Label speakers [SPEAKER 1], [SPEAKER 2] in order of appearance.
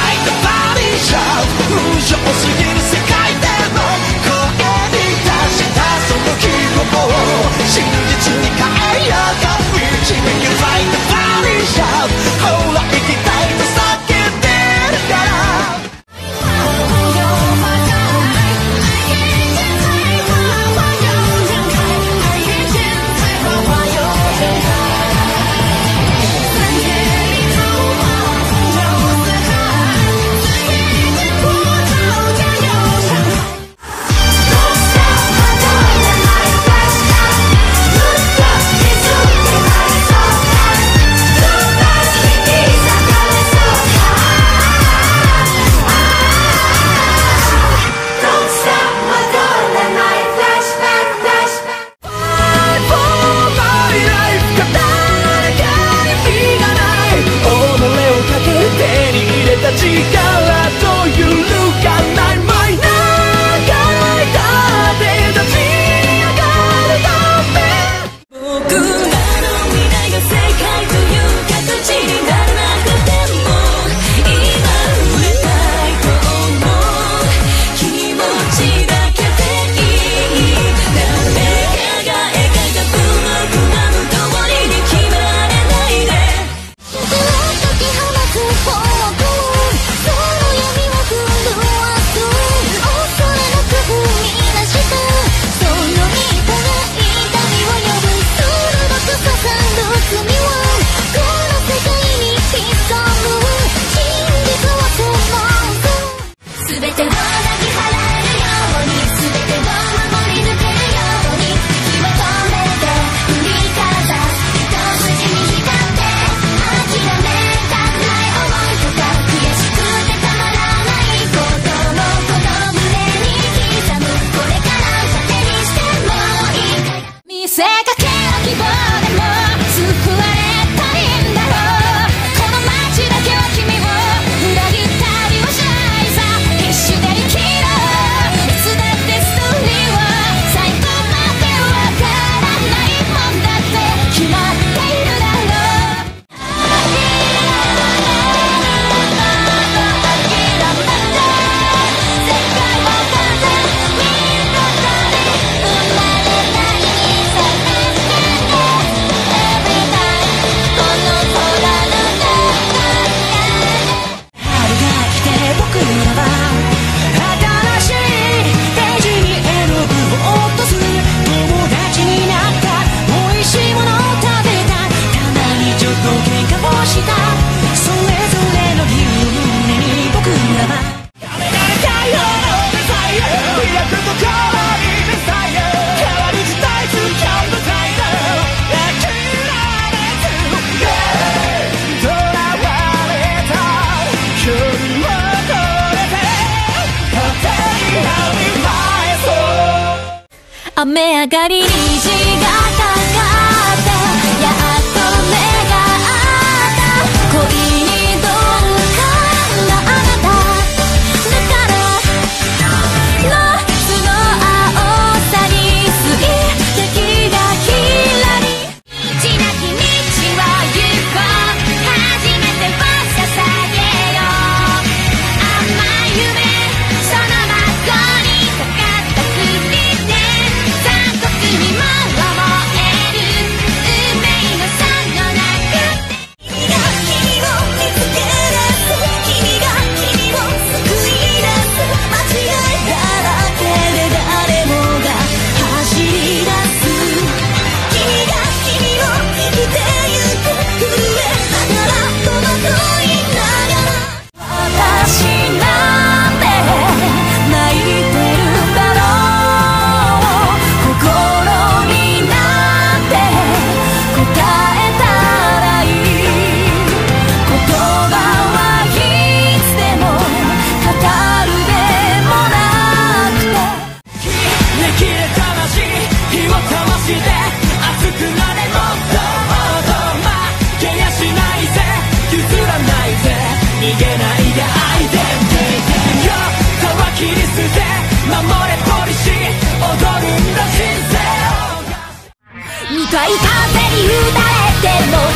[SPEAKER 1] fight the body shout 無情すぎる世界でも声に出したその希望を真実に変えようか Reach when you fight the body shout ほら生きたいと叫んでるから
[SPEAKER 2] 雨上がり虹がかかってやっと目が合った恋に鈍感なあなただから夏の青さに水滴がひらり道なき道を行こう初めてを捧げよう甘い夢その孫にかかったふりでにも燃える運命の差の中で君が君を見つけ出す君が君を救い出す間違いだらけで誰もが走り出す君が君を生きてゆく震えながら戸惑いながら私なんて泣いてるだろう逃げないで愛でよ皮切り捨て守れポリシー踊るんだ人生を見たい風に打たれても